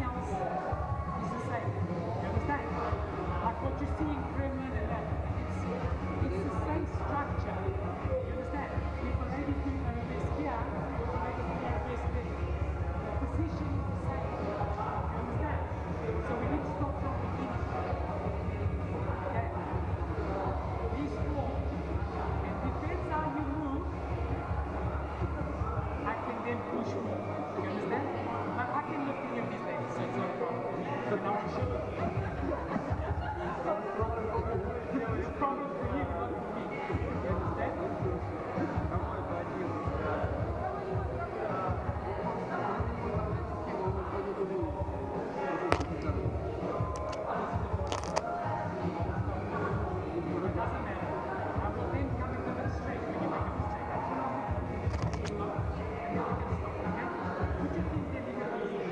else is the same. You understand? Like what you see in Kremlin and that. It's the same structure. You understand? If a lady doing arabesque here, you're already doing arabesque there. The position is the same. You understand? So we need to start from the beginning. Okay? These four. It depends how you move. I can then push more. You understand? But I can look in these legs, so it's not a problem. So now I'm sure. It's a problem for you, not for me. You understand? It doesn't matter. I will then come into the straight when you make a mistake. Okay? Put your feet there, you're going to lose.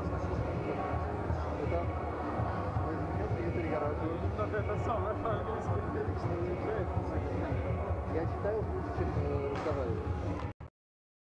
Это самое, что